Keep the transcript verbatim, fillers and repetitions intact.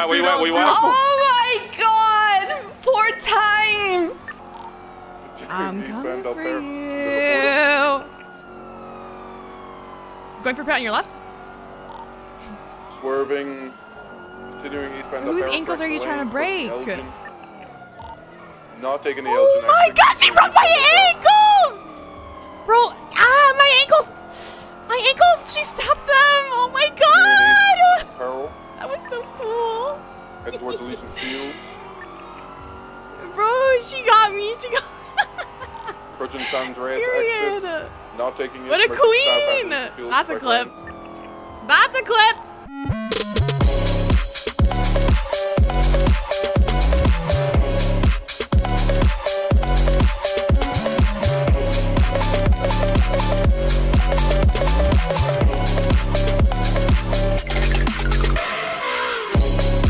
at? Where you at? Where you at? Oh my god! Poor Tyme! I'm coming for you. Going for a pit on your left? Swerving. Continuing eastbound. Whose ankles are you trying to break? Not taking the Oh Elgin my exit. god, she broke my ankles! Bro, ah, my ankles! My ankles, she stopped them! Oh my god! Peril. That was so cool. Head towards Elysian Field. Bro, she got me, she got Approaching San Andreas Period. exit. Not taking it. What a queen! That's a clip. That's a clip.